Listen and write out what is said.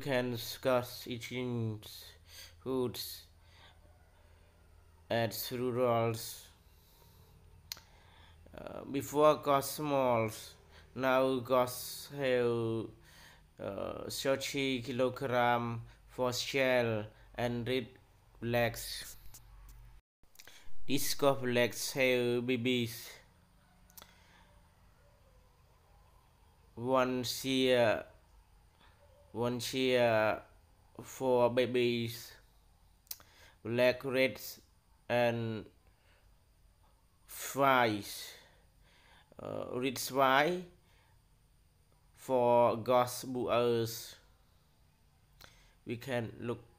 can discuss eating foods at rurals. Before got smalls, now got have 30 kilogram for shell and red legs. These legs have babies. One cheer for babies, black, red, and fries. Red fry for ghost boers. We can look